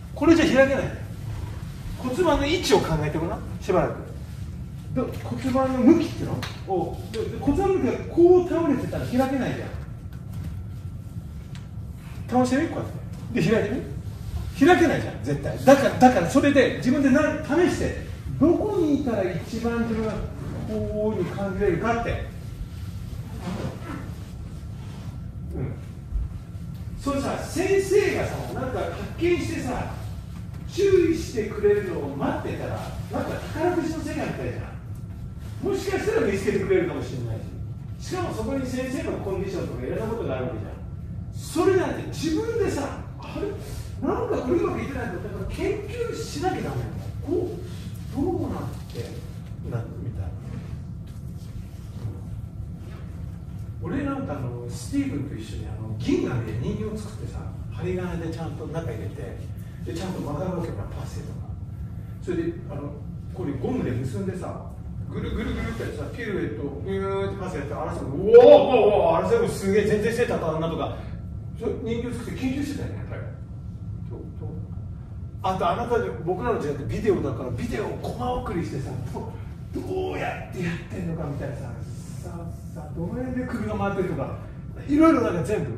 これじゃ開けない。骨盤の位置を考えてごらん、しばらく。骨盤の向きっていうのを、骨盤の向きがこう倒れてたら開けないじゃん。倒してみ、こうやってで開いてみ、開けないじゃん絶対。だからそれで自分で試して、どこにいたら一番自分がこういうふうに感じれるかって、それさ、先生がさ、なんか発見してさ、注意してくれるのを待ってたら、なんか宝くじの世界みたいじゃん。もしかしたら見つけてくれるかもしれないし、しかもそこに先生のコンディションとかいろんなことがあるわけじゃん。それなんて自分でさ、あれなんかこれうまくいってないと、だから研究しなきゃダメなんだ。こうどうなってなんみたいな。俺なんかスティーブンと一緒に銀紙で人形を作ってさ、針金でちゃんと中入れて、でちゃんと曲がるわけだ、パセとか。それでこれゴムで結んでさ、ぐるぐるぐるってさ、ピルエットをビューってパスやって、あれさ、おおあれさ、すげえ全然背立たんなとか、人形作って研究してたよね、やっぱり。あとあなた僕らの時代ってビデオだから、ビデオをコマ送りしてさ、どうやってやってんのかみたいなさ、どの辺で首が回ってるとか、いろいろなんか全部、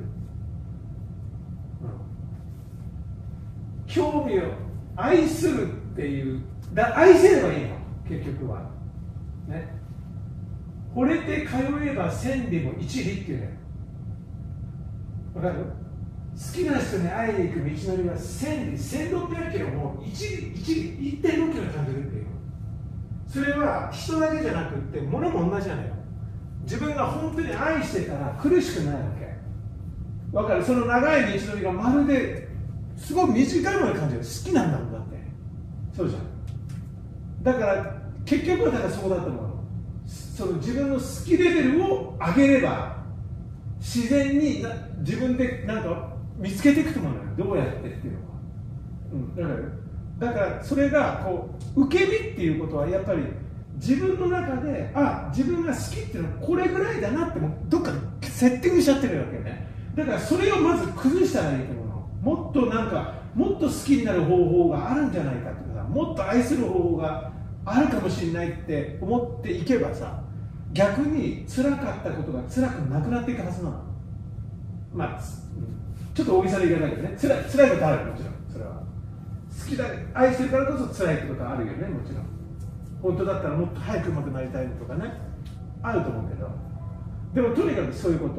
興味を愛するっていう、愛せればいいの結局はね。惚れて通えば千里も一里っていうね、わかる？好きな人に会いに行く道のりは千里、1600キロも1.6キロ感じるっていう。それは人だけじゃなくって物も同じじゃないよ。自分が本当に愛してたら苦しくないわけ。わかる？その長い道のりがまるですごい短いものに感じる。好きなんだもんだって。そうじゃん。だから結局はだからそうだと思うの。その自分の好きレベルを上げれば自然に自分でなんか見つけていくと思うのよ。どうやってっていうのは。だからそれがこう受け身っていうことはやっぱり自分の中で自分が好きっていうのはこれぐらいだなってどっかでセッティングしちゃってるわけよね。だからそれをまず崩したらいいと思うの。もっと好きになる方法があるんじゃないかとかさ、もっと愛する方法があるかもしれないって思っていけばさ、逆に辛かったことが辛くなくなっていくはずなの。まあちょっと大げさで言わないけどね、辛いことあるよ、もちろん。それは好きだ、愛してるからこそ辛いことがあるよね、もちろん。本当だったらもっと早く上手くなりたいのとかね、あると思うけど、でもとにかくそういうこと。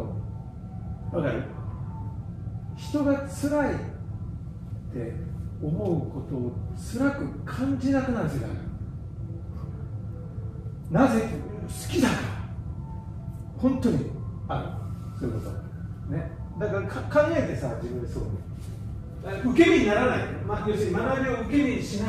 わかる？人が辛いって思うことを辛く感じなくなるんですよ。なぜ？好きだから。本当にある。そういうこと。ね。だから考えてさ、自分でそう。受け身にならない。要するに学びを受け身にしない。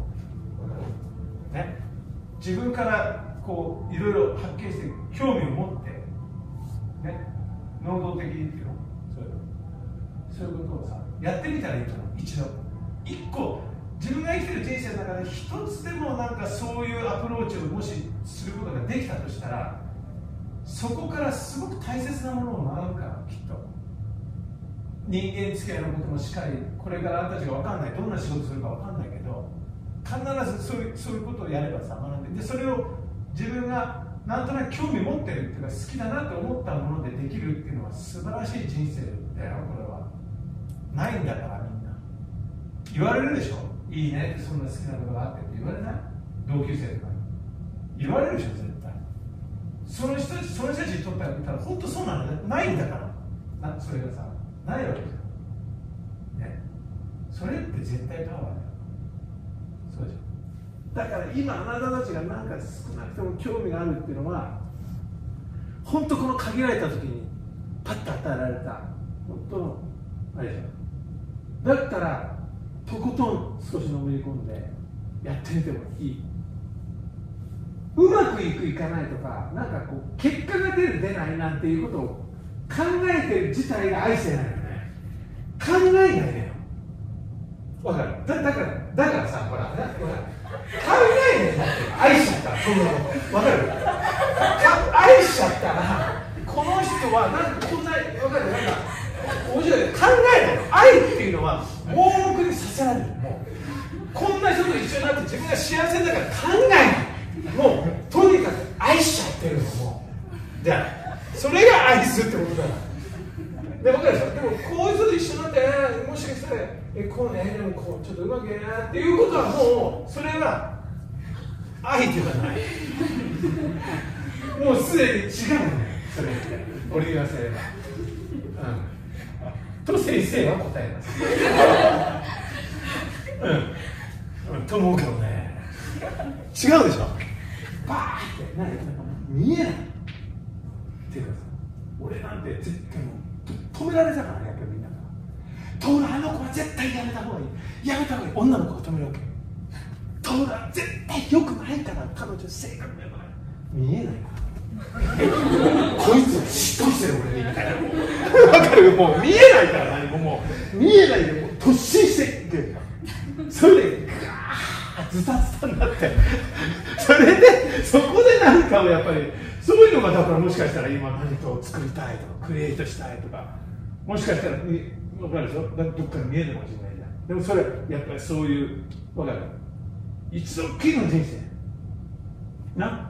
ね。自分からこういろいろ発見して興味を持って、ね。能動的にっていうの。そういうことをさ、やってみたらいいと思う。一個自分が生きてる人生の中で一つでもなんかそういうアプローチをもしすることができたとしたら、そこからすごく大切なものを学ぶから、きっと人間付き合いのこともしっかり、これからあんたたちが分かんない、どんな仕事するか分かんないけど、必ずそういうことをやればさ、学んで、それを自分がなんとなく興味持ってるっていうか、好きだなと思ったものでできるっていうのは素晴らしい人生だよ。これはないんだから。みんな言われるでしょ、いいねって、そんな好きなことがあってって言われない？同級生とかに言われるでしょ、絶対。その人たちにとっては言ったら本当そうなのね。ないんだからそれがさ、ないわけじゃんね。それって絶対パワーだよ。そうじゃん。だから今あなたたちがなんか少なくとも興味があるっていうのは、本当この限られた時にパッと与えられた本当のあれじゃん。だったらとことん少しのめり込んでやってみてもいい。うまくいくいかないとか、なんかこう結果が出る出ないなんていうことを考えてる自体が愛してないよね。考えないでよ。わかる？だからさ、ほら考えないでよ。愛しちゃったらそんなことわかる？愛しちゃったらこの人はなんかこんなわかる？なんか面白い。考えないの。愛っていうのは盲目にさせられる。もうこんな人と一緒になって自分が幸せだから考えない。もうとにかく愛しちゃってるの。もうじゃあそれが愛するってことだから。で分かるでしょ。でもこういう人と一緒になってもしかしたらこうね、でもこうちょっとうまくやなっていうことはもうそれは愛ではない。もうすでに違うのよ。それ俺言わせれば、と先生は答えます。と思うけどね、違うでしょ。バーって何見えないっていうかさ、俺なんて絶対もう止められたからね、やっぱりみんなから。あの子は絶対やめた方がいい、やめた方がいい。女の子が止めるわけ。は絶対良くないから、彼女性格が良くない。見えないからこいつ嫉妬してる俺にみたいな。分かる。もう見えないから何も、もう見えないでもう突進していってそれでズタズタになってそれでそこで何かをやっぱりそういうのがだからもしかしたら今何かを作りたいとかクリエイトしたいとか、もしかしたら分かるでしょ。どっかに見えるかもしれないじゃん。でもそれやっぱりそういう分かる一度っきりの人生な、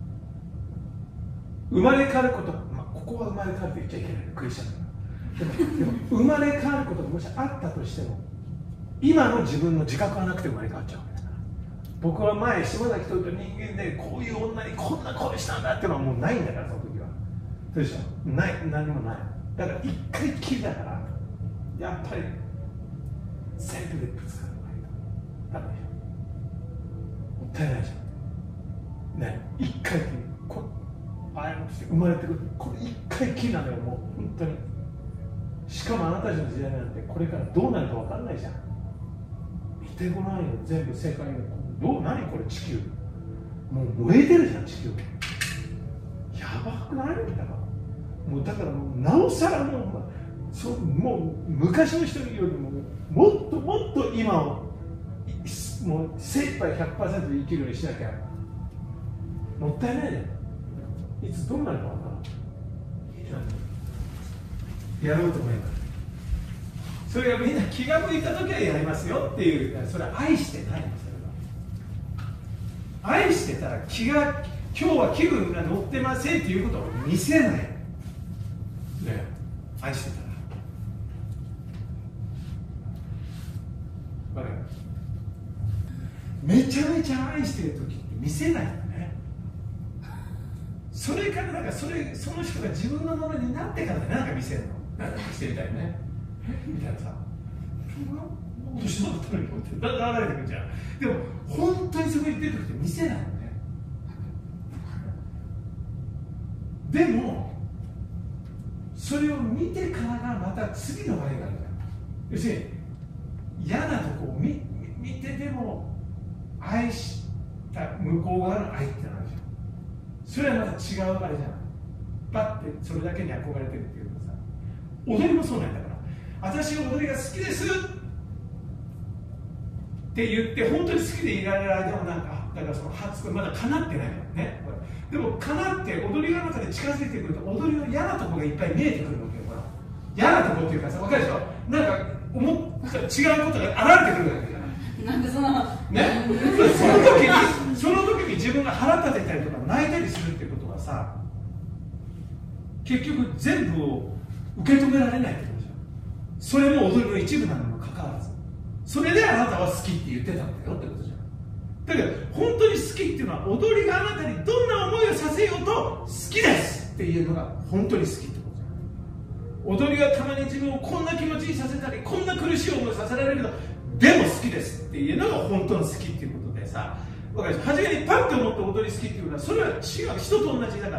生まれ変わること、ここは生まれ変わると言っちゃいけないクリスチャンでも生まれ変わることがもしあったとしても今の自分の自覚がなくて生まれ変わっちゃうわけだから。僕は前島崎と人間でこういう女にこんな恋したんだっていうのはもうないんだから、その時は。そうでしょ。ない、何もない。だから一回きりだからやっぱりセルフでぶつかるのがいいとダメでしょ。もったいないじゃんね。一回きり生まれてくる、これ一回きりなのよ。もう本当に。しかもあなたたちの時代なんてこれからどうなるか分かんないじゃん。見てこないよ、全部世界の何これ地球もう燃えてるじゃん地球。やばくないんだからもう。だからもうなおさらもう昔の人よりももっともっと今をもう精一杯 100% で生きるようにしなきゃもったいないね。いつどうなるか分からん。やろうと思えばそれがみんな気が向いた時はやりますよっていう、それは愛してないんです。愛してたら今日は気分が乗ってませんっていうことを見せない、ね、愛してたらめちゃめちゃ愛してる時って見せないんだね。それからなんかその人が自分のものになってからなんか見せるの、なんかしてみたいねみたいなさ、どうしたのって流れてくるじゃん。でも本当にそこ言ってる時って見せないのね。でもそれを見てからがまた次の場合があるじゃん。要するに嫌なとこを見てでも愛した向こう側の愛ってのあるじゃん。それはまた違うあれじゃない。バッてそれだけに憧れてるっていうかさ、踊りもそうなんだから、私は踊りが好きですって言って本当に好きでいられる間もなんかだからその初まだ叶ってないのね。でも叶って踊りの中で近づいてくると踊りの嫌なところがいっぱい見えてくるわけよ。嫌なところっていうかさ、分かるでしょ。なんか違うことが現れてくるわけじゃない。なんでそのね、その時に自分が腹立てたりとか泣いたりするっていうことはさ、結局全部を受け止められないってことじゃん。それも踊りの一部なのにもかかわらず、それであなたは好きって言ってたんだよってことじゃん。だけど本当に好きっていうのは踊りがあなたにどんな思いをさせようと好きですっていうのが本当に好きってことじゃん。踊りがたまに自分をこんな気持ちにさせたりこんな苦しい思いさせられるけどでも好きですっていうのが本当の好きっていうことでさ、初めにパッと思って踊り好きっていうのはそれは違う、人と同じだから、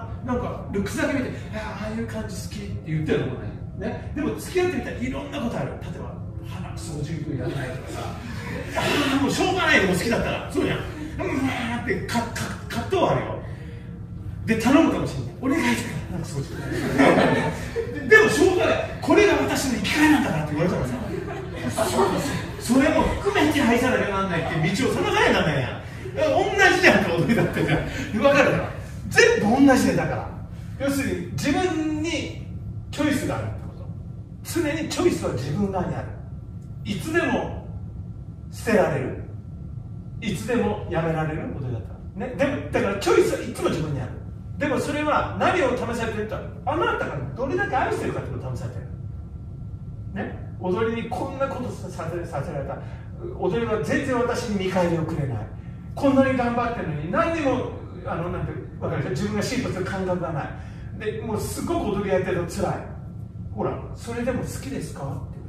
なんかルックスだけ見てああいう感じ好きって言ってるのもない、ね、でも付き合ってみたらいろんなことある。例えば鼻くそを十分やらないとかさ、もうしょうがないのも好きだったらそうじゃん、って葛藤はあるよ。で頼むかもしれない、お願いしてなんかそうじゃんでもしょうがない、これが私の生きがいなんだからって言われたらさそれも含めて愛さなきゃならないっていう道を探さないとダメやん。同じじゃんか、踊りだってじゃん。分かるから全部同じで、だから要するに自分にチョイスがあるってこと。常にチョイスは自分側にある。 いつでも捨てられる、いつでもやめられる踊りだった、ね、でもだからチョイスはいつも自分にある。でもそれは何を試されてるか、あなたがどれだけ愛してるかってことを試されてる、ね、踊りにこんなことさせられた、踊りは全然私に見返りをくれない、こんなに頑張ってるのに何にもなんて分かるでしょ、自分が進歩する感覚がないで、もうすごく踊りやってるとつらい。ほら、それでも好きですかって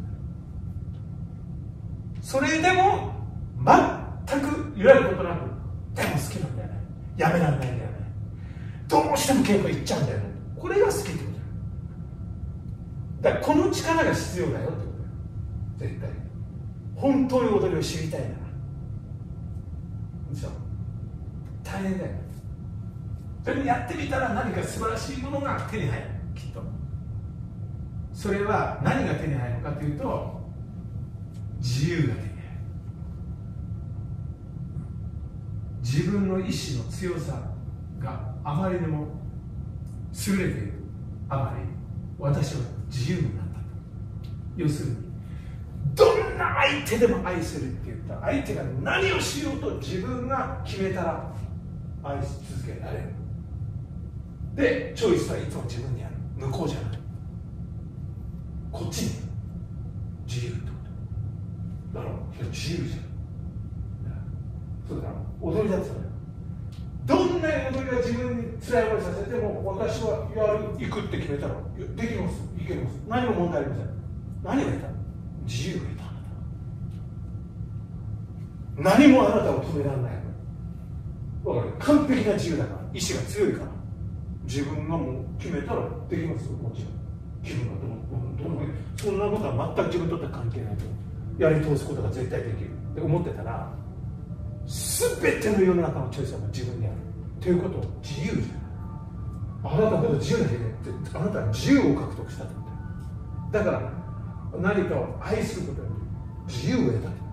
こと。それでも全く揺らぐことなく、でも好きなんだよね、やめられないんだよね、どうしても稽古行っちゃうんだよね、これが好きってことだよ。だからこの力が必要だよってことだよ、絶対。本当に踊りを知りたいなら大変だよ。それにやってみたら何か素晴らしいものが手に入る、きっと。それは何が手に入るのかというと、自由が手に入る。自分の意志の強さがあまりにも優れているあまり、私は自由になったと。要するに、どんな相手でも愛せるって言った相手が何をしようと自分が決めたら愛し続けられる。で、チョイスはいつも自分にある、向こうじゃない、こっちに自由ってことだろ。自由じゃん。そうだろ、踊りだってそうだよ。どんな踊りが自分に辛い思いさせても、私は行くって決めたらできます、いけます、何も問題ありません。何がいた？自由がいた。何もあなたを止められない。わかる？完璧な自由だから、意志が強いから、自分がもう決めたらできますよ、もちろん。気分がどうそんなことは全く自分にとっては関係ないと。やり通すことが絶対できるって思ってたら、全ての世の中のチョイスは自分にあるということを自由じゃん。あなたほど自由な人間って、あなたは自由を獲得したってことだから、何かを愛することに自由を得たってこと。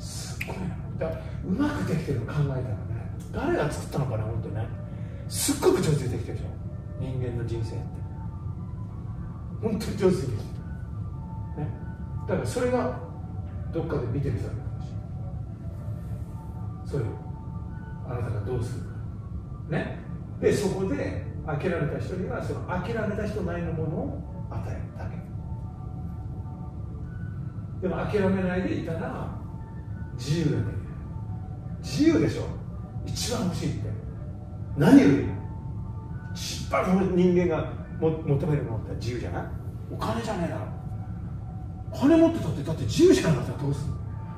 すごいな。だからうまくできてるの考えたらね、誰が作ったのかな、本当にね。すっごく上手にできてるでしょ、人間の人生って。本当に上手にできてる、ね、だからそれがどっかで見てる人だかもしれない。それをあなたがどうするかね。で、そこで諦めた人にはその諦めた人なりのものを与えるだけ。でも諦めないでいたら自由ができる。自由でしょ、一番欲しいって。何より一番人間が求めるものって自由じゃない？お金じゃねえだろ。金持ってたってだって自由じゃなかったらどうするの？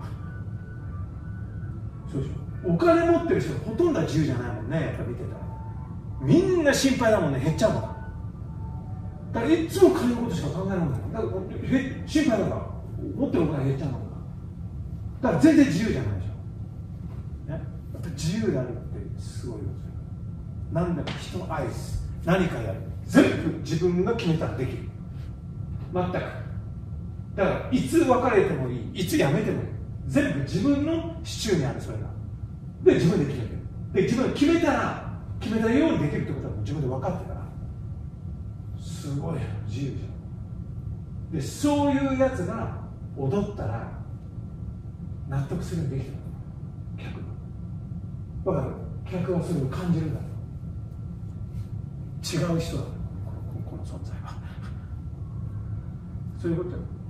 そうでしょ。お金持ってる人ほとんどは自由じゃないもんね。やっぱ見てたらみんな心配だもんね。減っちゃうもん。だからいつも金のことしか考えないもんだから心配だから持ってるお金減っちゃうもんだから全然自由じゃないでしょ、ね、やっぱ自由であるってすごいことですよ。何でも人を愛す、何かやる、全部自分が決めたらできる。全く。だからいつ別れてもいい、いつ辞めてもいい、全部自分の手中にある。それがで自分で決めてる。で自分が決めたら決めたようにできるってことは自分で分かってたらすごい自由じゃん。でそういうやつが踊ったら納得するようにできてる。客が分かる。客はそれを感じるんだよ。違う人だ、この存在は。そういうことよ。